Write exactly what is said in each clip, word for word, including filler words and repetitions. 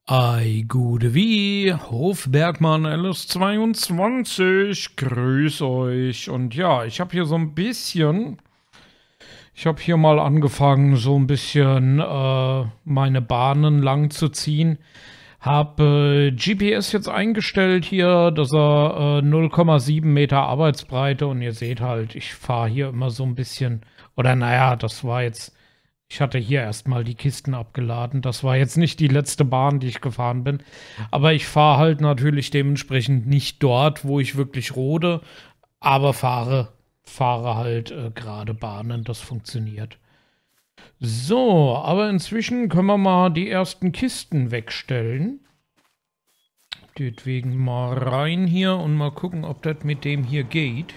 Ei, gute wie, Hofbergmann L S zweiundzwanzig, grüß euch. Und ja, ich habe hier so ein bisschen, ich habe hier mal angefangen, so ein bisschen äh, meine Bahnen lang zu ziehen. Habe äh, G P S jetzt eingestellt hier, dass er äh, null Komma sieben Meter Arbeitsbreite und ihr seht halt, ich fahre hier immer so ein bisschen, oder naja, das war jetzt. Ich hatte hier erstmal die Kisten abgeladen. Das war jetzt nicht die letzte Bahn, die ich gefahren bin. Aber ich fahre halt natürlich dementsprechend nicht dort, wo ich wirklich rode, aber fahre, fahre halt äh, gerade Bahnen. Das funktioniert. So, aber inzwischen können wir mal die ersten Kisten wegstellen. Deswegen mal rein hier und mal gucken, ob das mit dem hier geht.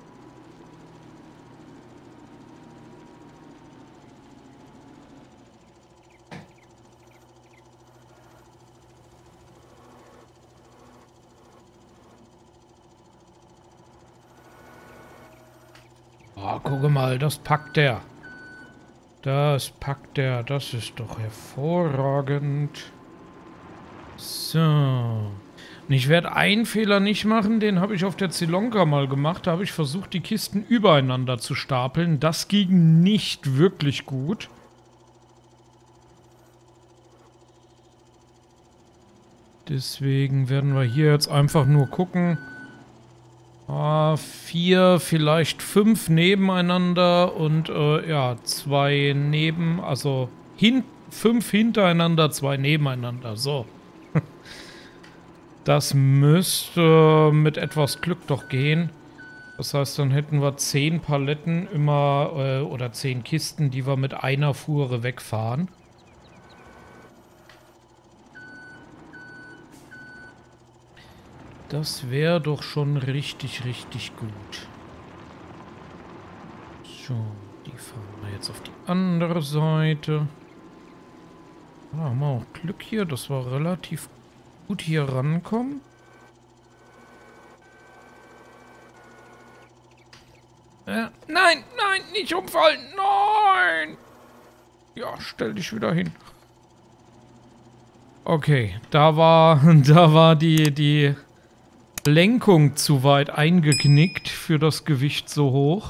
Oh, gucke mal, das packt der. Das packt der. Das ist doch hervorragend. So. Und ich werde einen Fehler nicht machen, den habe ich auf der Zelonka mal gemacht. Da habe ich versucht, die Kisten übereinander zu stapeln. Das ging nicht wirklich gut. Deswegen werden wir hier jetzt einfach nur gucken. Ah, vier, vielleicht fünf nebeneinander und äh, ja, zwei neben, also hin, fünf hintereinander, zwei nebeneinander. So. Das müsste mit etwas Glück doch gehen. Das heißt, dann hätten wir zehn Paletten immer äh, oder zehn Kisten, die wir mit einer Fuhre wegfahren. Das wäre doch schon richtig, richtig gut. So, die fahren wir jetzt auf die andere Seite. Da haben wir auch Glück hier, dass wir relativ gut hier rankommen. Äh, nein, nein, nicht umfallen, nein! Ja, stell dich wieder hin. Okay, da war, da war die, die Lenkung zu weit eingeknickt für das Gewicht so hoch.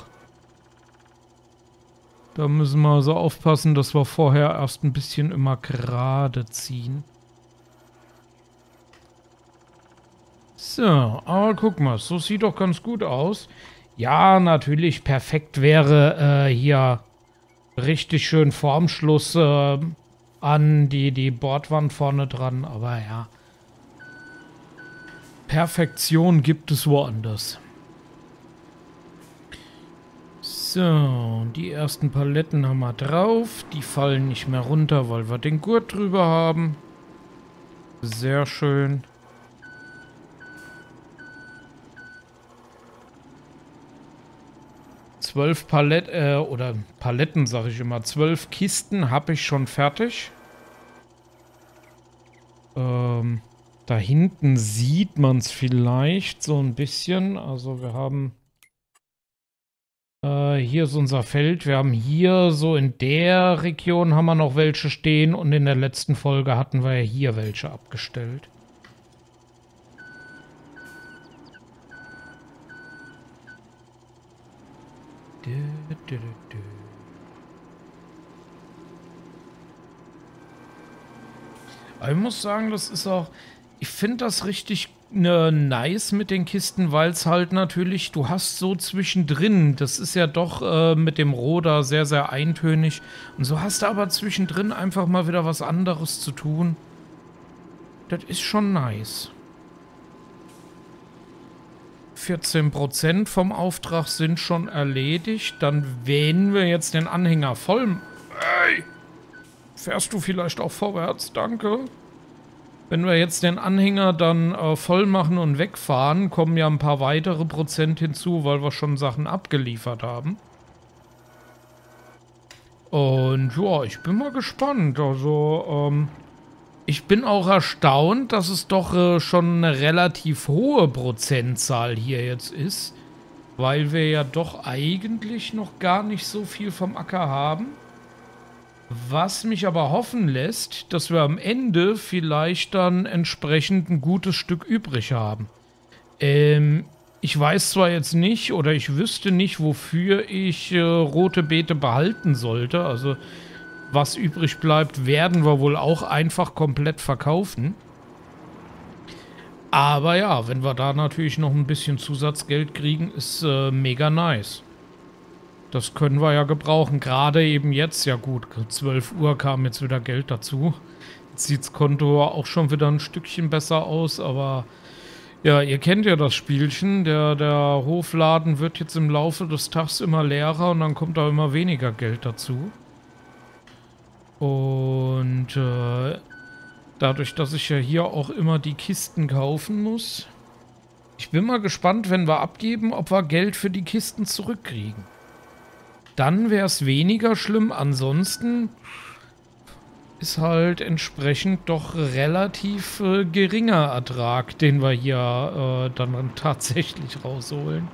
Da müssen wir also aufpassen, dass wir vorher erst ein bisschen immer gerade ziehen. So, aber guck mal, so sieht doch ganz gut aus. Ja, natürlich, perfekt wäre äh, hier richtig schön Formschluss äh, an die, die Bordwand vorne dran, aber ja. Perfektion gibt es woanders. So, die ersten Paletten haben wir drauf. Die fallen nicht mehr runter, weil wir den Gurt drüber haben. Sehr schön. Zwölf Paletten, äh, oder Paletten sage ich immer. Zwölf Kisten habe ich schon fertig. Ähm... Da hinten sieht man es vielleicht so ein bisschen. Also wir haben äh, hier ist unser Feld. Wir haben hier so in der Region haben wir noch welche stehen. Und in der letzten Folge hatten wir ja hier welche abgestellt. Du, du, du, du. Aber ich muss sagen, das ist auch... Ich finde das richtig ne, nice mit den Kisten, weil es halt natürlich, du hast so zwischendrin, das ist ja doch äh, mit dem Roder sehr, sehr eintönig. Und so hast du aber zwischendrin einfach mal wieder was anderes zu tun. Das ist schon nice. vierzehn Prozent vom Auftrag sind schon erledigt. Dann wählen wir jetzt den Anhänger voll. Ey! Fährst du vielleicht auch vorwärts? Danke. Wenn wir jetzt den Anhänger dann äh, voll machen und wegfahren, kommen ja ein paar weitere Prozent hinzu, weil wir schon Sachen abgeliefert haben. Und ja, ich bin mal gespannt. Also, ähm, ich bin auch erstaunt, dass es doch äh, schon eine relativ hohe Prozentzahl hier jetzt ist. Weil wir ja doch eigentlich noch gar nicht so viel vom Acker haben. Was mich aber hoffen lässt, dass wir am Ende vielleicht dann entsprechend ein gutes Stück übrig haben. Ähm, ich weiß zwar jetzt nicht oder ich wüsste nicht, wofür ich äh, rote Beete behalten sollte. Also was übrig bleibt, werden wir wohl auch einfach komplett verkaufen. Aber ja, wenn wir da natürlich noch ein bisschen Zusatzgeld kriegen, ist äh, mega nice. Das können wir ja gebrauchen. Gerade eben jetzt, ja gut, zwölf Uhr kam jetzt wieder Geld dazu. Jetzt sieht das Konto auch schon wieder ein Stückchen besser aus, aber ja, ihr kennt ja das Spielchen. Der, der Hofladen wird jetzt im Laufe des Tages immer leerer und dann kommt da immer weniger Geld dazu. Und äh, dadurch, dass ich ja hier auch immer die Kisten kaufen muss. Ich bin mal gespannt, wenn wir abgeben, ob wir Geld für die Kisten zurückkriegen. Dann wäre es weniger schlimm. Ansonsten ist halt entsprechend doch relativ äh, geringer Ertrag, den wir hier äh, dann tatsächlich rausholen.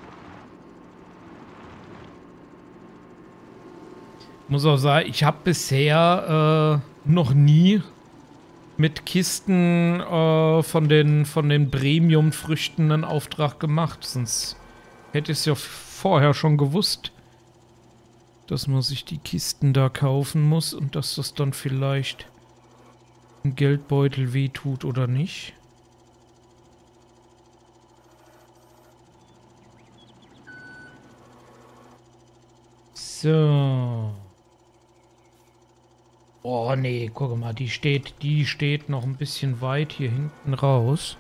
Muss auch sagen, ich habe bisher äh, noch nie mit Kisten äh, von den, von den Premium-Früchten einen Auftrag gemacht. Sonst hätte ich es ja vorher schon gewusst, dass man sich die Kisten da kaufen muss und dass das dann vielleicht im Geldbeutel wehtut oder nicht. So. Oh nee, guck mal, die steht, die steht noch ein bisschen weit hier hinten raus.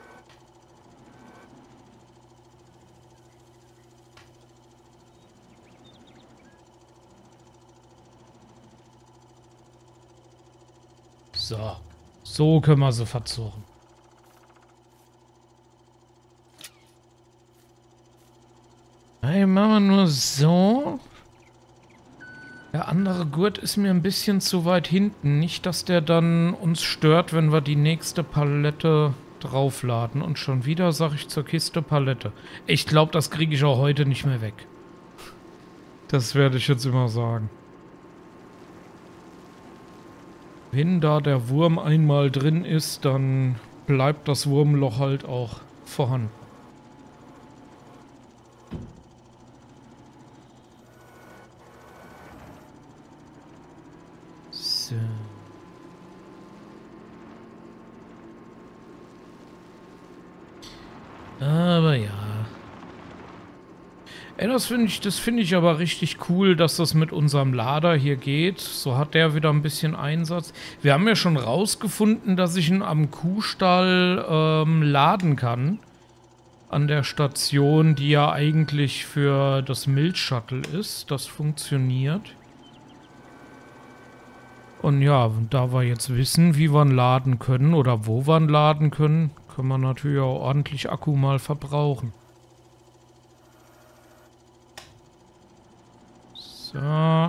So, so können wir sie verzurren. Hey, machen wir nur so. Der andere Gurt ist mir ein bisschen zu weit hinten. Nicht, dass der dann uns stört, wenn wir die nächste Palette draufladen. Und schon wieder sage ich zur Kiste Palette. Ich glaube, das kriege ich auch heute nicht mehr weg. Das werde ich jetzt immer sagen. Wenn da der Wurm einmal drin ist, dann bleibt das Wurmloch halt auch vorhanden. So. Aber ja. Ey, das finde ich, das finde ich aber richtig cool, dass das mit unserem Lader hier geht. So hat der wieder ein bisschen Einsatz. Wir haben ja schon rausgefunden, dass ich ihn am Kuhstall ähm, laden kann. An der Station, die ja eigentlich für das Milchshuttle ist. Das funktioniert. Und ja, da wir jetzt wissen, wie wir ihn laden können oder wo wir ihn laden können, können wir natürlich auch ordentlich Akku mal verbrauchen. So.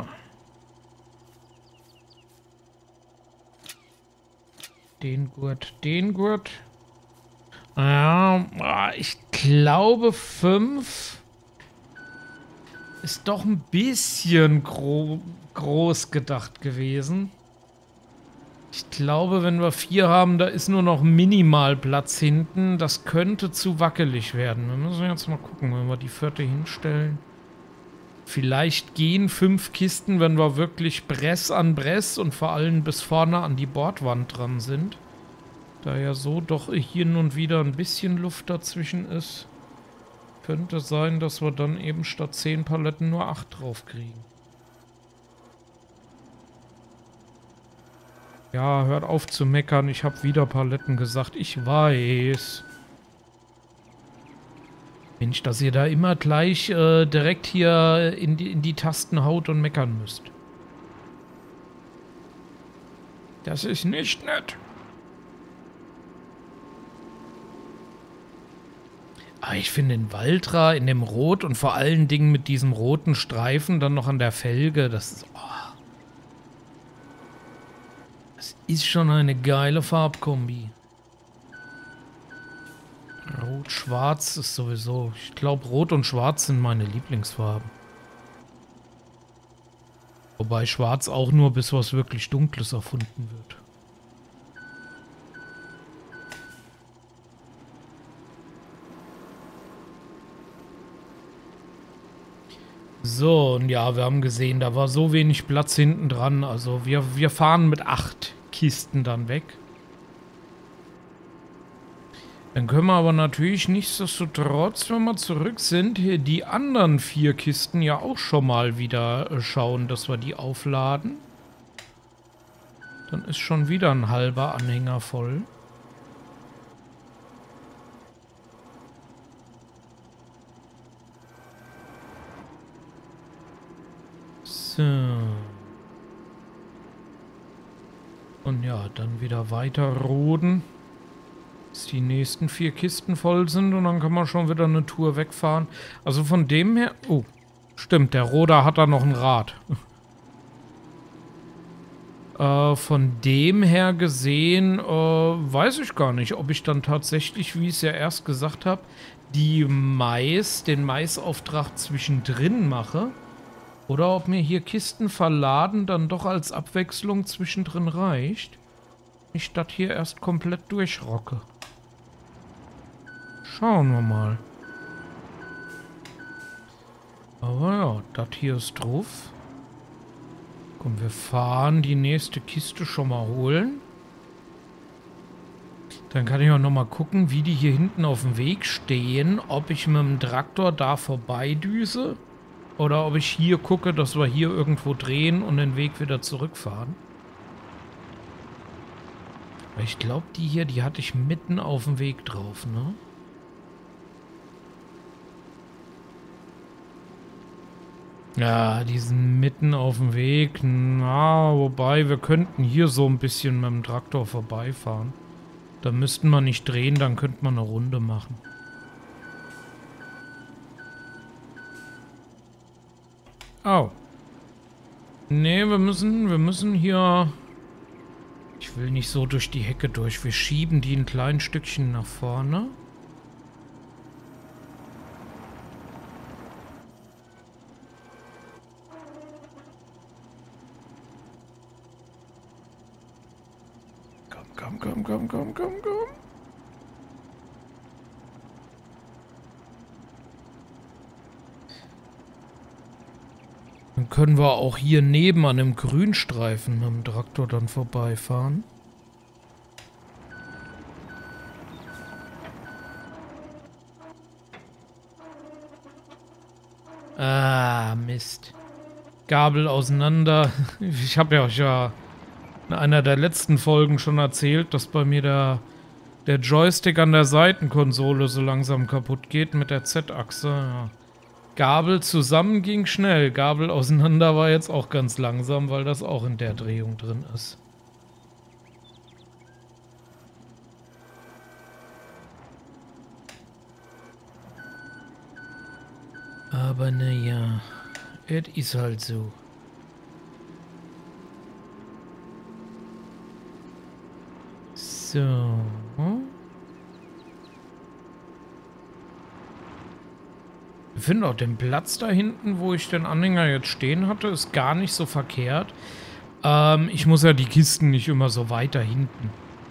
Den Gurt, den Gurt. Ja, ich glaube fünf ist doch ein bisschen gro groß gedacht gewesen. Ich glaube, wenn wir vier haben, da ist nur noch minimal Platz hinten. Das könnte zu wackelig werden. Wir müssen jetzt mal gucken, wenn wir die vierte hinstellen. Vielleicht gehen fünf Kisten, wenn wir wirklich Bress an Bress und vor allem bis vorne an die Bordwand dran sind. Da ja so doch hier und wieder ein bisschen Luft dazwischen ist, könnte sein, dass wir dann eben statt zehn Paletten nur acht drauf kriegen. Ja, hört auf zu meckern. Ich habe wieder Paletten gesagt. Ich weiß. Mensch, dass ihr da immer gleich äh, direkt hier in die, in die Tasten haut und meckern müsst. Das ist nicht nett. Aber ich finde den Valtra in dem Rot und vor allen Dingen mit diesem roten Streifen dann noch an der Felge, das ist... Oh. Das ist schon eine geile Farbkombi. Rot-Schwarz ist sowieso... Ich glaube, Rot und Schwarz sind meine Lieblingsfarben. Wobei schwarz auch nur, bis was wirklich Dunkles erfunden wird. So, und ja, wir haben gesehen, da war so wenig Platz hinten dran. Also wir, wir fahren mit acht Kisten dann weg. Dann können wir aber natürlich nichtsdestotrotz, wenn wir zurück sind, hier die anderen vier Kisten ja auch schon mal wieder äh, schauen, dass wir die aufladen. Dann ist schon wieder ein halber Anhänger voll. So. Und ja, dann wieder weiter roden. Bis die nächsten vier Kisten voll sind und dann kann man schon wieder eine Tour wegfahren. Also von dem her... Oh, stimmt, der Roder hat da noch ein Rad. äh, von dem her gesehen, äh, weiß ich gar nicht, ob ich dann tatsächlich, wie ich es ja erst gesagt habe, die Mais, den Maisauftrag zwischendrin mache. Oder ob mir hier Kisten verladen dann doch als Abwechslung zwischendrin reicht. Ich das hier erst komplett durchrocke. Schauen wir mal. Aber ja, das hier ist drauf. Komm, wir fahren die nächste Kiste schon mal holen. Dann kann ich auch noch mal gucken, wie die hier hinten auf dem Weg stehen. Ob ich mit dem Traktor da vorbeidüse. Oder ob ich hier gucke, dass wir hier irgendwo drehen und den Weg wieder zurückfahren. Ich glaube, die hier, die hatte ich mitten auf dem Weg drauf, ne? Ja, die sind mitten auf dem Weg. Na, wobei, wir könnten hier so ein bisschen mit dem Traktor vorbeifahren. Da müssten wir nicht drehen, dann könnte man eine Runde machen. Oh. Nee, wir müssen, wir müssen hier... Ich will nicht so durch die Hecke durch. Wir schieben die ein klein Stückchen nach vorne. Komm, komm, komm, komm, komm, komm. Dann können wir auch hier neben an dem Grünstreifen mit dem Traktor dann vorbeifahren. Ah, Mist. Gabel auseinander. Ich habe ja euch ja in einer der letzten Folgen schon erzählt, dass bei mir der, der Joystick an der Seitenkonsole so langsam kaputt geht mit der Z-Achse. Ja. Gabel zusammen ging schnell. Gabel auseinander war jetzt auch ganz langsam, weil das auch in der Drehung drin ist. Aber naja, es ist halt so. So. Ich finde auch den Platz da hinten, wo ich den Anhänger jetzt stehen hatte, ist gar nicht so verkehrt. Ähm, ich muss ja die Kisten nicht immer so weiter hinten.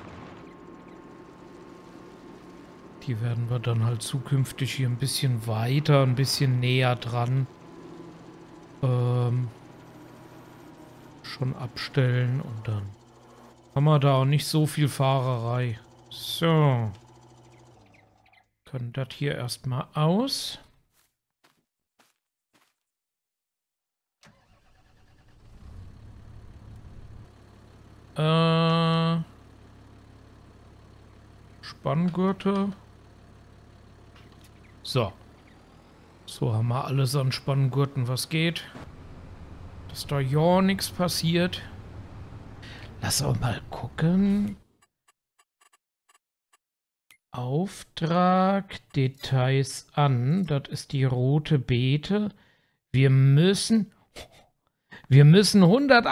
Die werden wir dann halt zukünftig hier ein bisschen weiter, ein bisschen näher dran ähm, schon abstellen und dann haben wir da auch nicht so viel Fahrerei. So. Können das hier erstmal aus. Äh, Spanngurte. So. So haben wir alles an Spanngurten, was geht. Dass da ja nichts passiert. Lass auch mal gucken. Auftrag, Details an. Das ist die rote Beete. Wir müssen... Wir müssen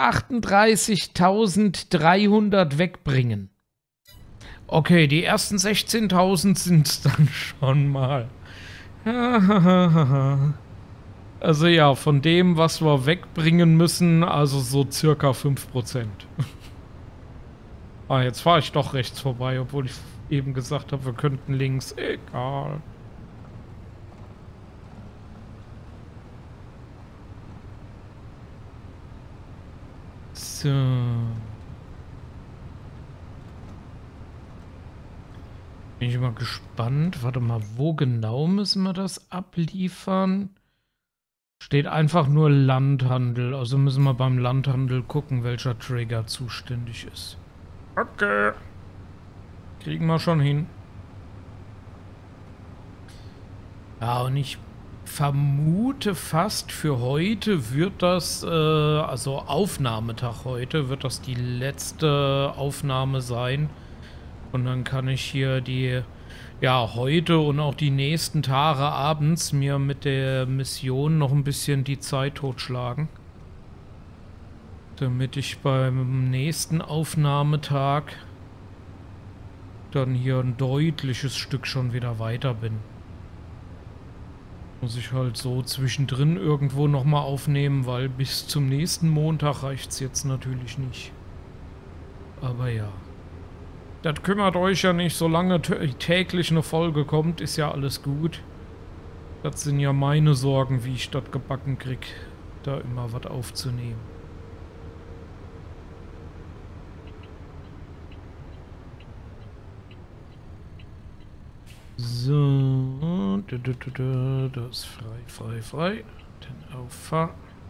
hundertachtunddreißigtausenddreihundert wegbringen. Okay, die ersten sechzehntausend sind dann schon mal. Also ja, von dem, was wir wegbringen müssen, also so circa fünf Prozent. Ah, jetzt fahre ich doch rechts vorbei, obwohl ich eben gesagt habe, wir könnten links. Egal. So. Bin ich mal gespannt. Warte mal, wo genau müssen wir das abliefern? Steht einfach nur Landhandel. Also müssen wir beim Landhandel gucken, welcher Trigger zuständig ist. Okay. Kriegen wir schon hin. Ja, und ich vermute fast, für heute wird das, äh, also Aufnahmetag heute, wird das die letzte Aufnahme sein. Und dann kann ich hier die, ja, heute und auch die nächsten Tage abends mir mit der Mission noch ein bisschen die Zeit totschlagen. Damit ich beim nächsten Aufnahmetag dann hier ein deutliches Stück schon wieder weiter bin. Muss ich halt so zwischendrin irgendwo nochmal aufnehmen, weil bis zum nächsten Montag reicht es jetzt natürlich nicht. Aber ja. Das kümmert euch ja nicht, solange täglich eine Folge kommt, ist ja alles gut. Das sind ja meine Sorgen, wie ich das gebacken krieg, da immer was aufzunehmen. So, das ist frei, frei, frei. Dann auffahren.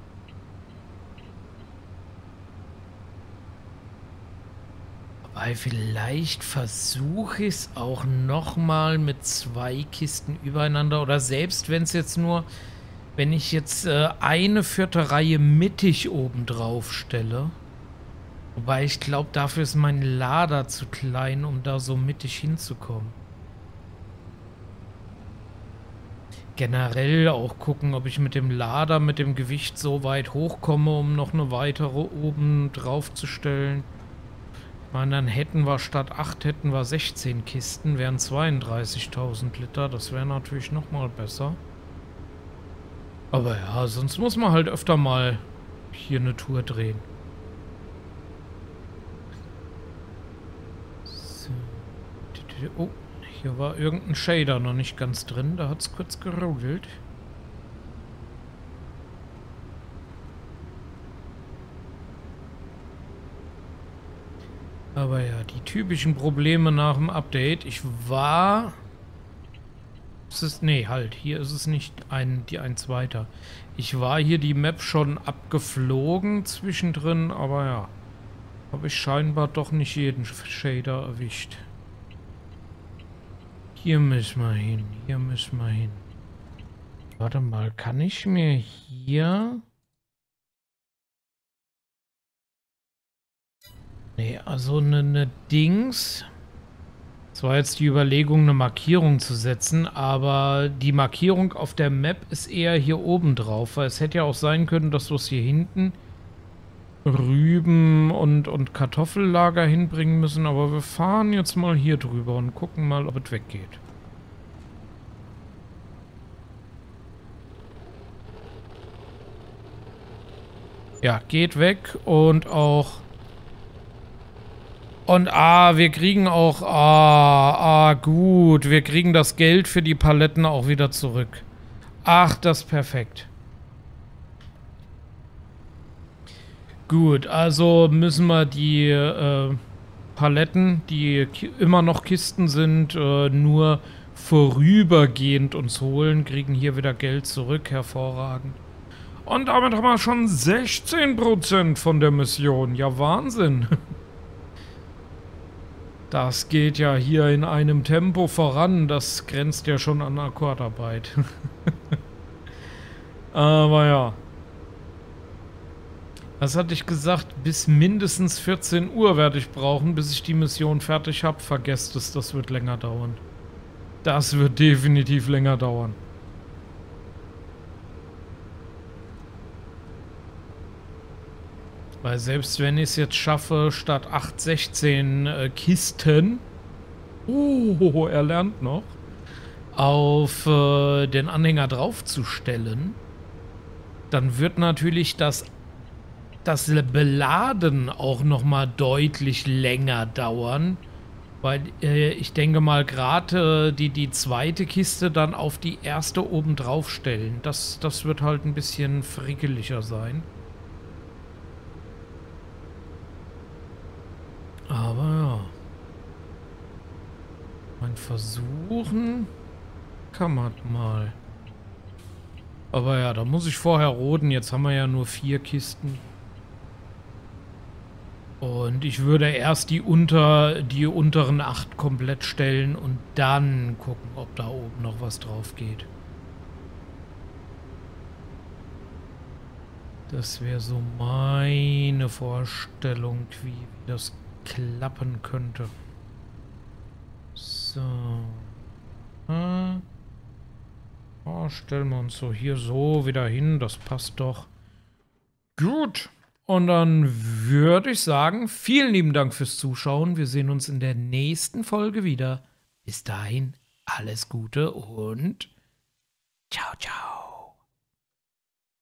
Weil vielleicht versuche ich es auch nochmal mit zwei Kisten übereinander. Oder selbst wenn es jetzt nur, wenn ich jetzt äh, eine vierte Reihe mittig oben drauf stelle. Wobei ich glaube, dafür ist mein Lader zu klein, um da so mittig hinzukommen. Generell auch gucken, ob ich mit dem Lader, mit dem Gewicht so weit hochkomme, um noch eine weitere oben drauf zu stellen. Ich meine, dann hätten wir statt acht, hätten wir sechzehn Kisten, wären zweiunddreißigtausend Liter. Das wäre natürlich nochmal besser. Aber ja, sonst muss man halt öfter mal hier eine Tour drehen. So. Oh, hier war irgendein Shader noch nicht ganz drin. Da hat es kurz geruckelt. Aber ja, die typischen Probleme nach dem Update. Ich war... Es ist... Nee, halt. Hier ist es nicht ein, die eins weiter. Ich war hier die Map schon abgeflogen zwischendrin, aber ja. Habe ich scheinbar doch nicht jeden Shader erwischt. Hier müssen wir hin. Hier müssen wir hin. Warte mal, kann ich mir hier... Nee, also eine, eine Dings. Es war jetzt die Überlegung, eine Markierung zu setzen, aber die Markierung auf der Map ist eher hier oben drauf, weil es hätte ja auch sein können, dass wir es hier hinten Rüben und, und Kartoffellager hinbringen müssen, aber wir fahren jetzt mal hier drüber und gucken mal, ob es weggeht. Ja, geht weg und auch... Und ah, wir kriegen auch, ah, ah, gut, wir kriegen das Geld für die Paletten auch wieder zurück. Ach, das ist perfekt. Gut, also müssen wir die äh, Paletten, die immer noch Kisten sind, äh, nur vorübergehend uns holen, kriegen hier wieder Geld zurück, hervorragend. Und damit haben wir schon sechzehn Prozent von der Mission, ja Wahnsinn. Das geht ja hier in einem Tempo voran, das grenzt ja schon an Akkordarbeit. Aber ja. Was hatte ich gesagt? Bis mindestens vierzehn Uhr werde ich brauchen, bis ich die Mission fertig habe. Vergesst es, das wird länger dauern. Das wird definitiv länger dauern. Weil selbst wenn ich es jetzt schaffe, statt acht, sechzehn äh, Kisten, oh, er lernt noch, auf äh, den Anhänger draufzustellen, dann wird natürlich das, das Beladen auch nochmal deutlich länger dauern. Weil äh, ich denke mal, gerade äh, die, die zweite Kiste dann auf die erste oben drauf stellen. Das, das wird halt ein bisschen frickeliger sein. Aber ja. Mein Versuchen kann man mal. Aber ja, da muss ich vorher roden. Jetzt haben wir ja nur vier Kisten. Und ich würde erst die, unter, die unteren acht komplett stellen und dann gucken, ob da oben noch was drauf geht. Das wäre so meine Vorstellung, wie das klappen könnte. So. Ah. Oh, stellen wir uns so hier so wieder hin. Das passt doch. Gut. Und dann würde ich sagen, vielen lieben Dank fürs Zuschauen. Wir sehen uns in der nächsten Folge wieder. Bis dahin, alles Gute und ciao, ciao.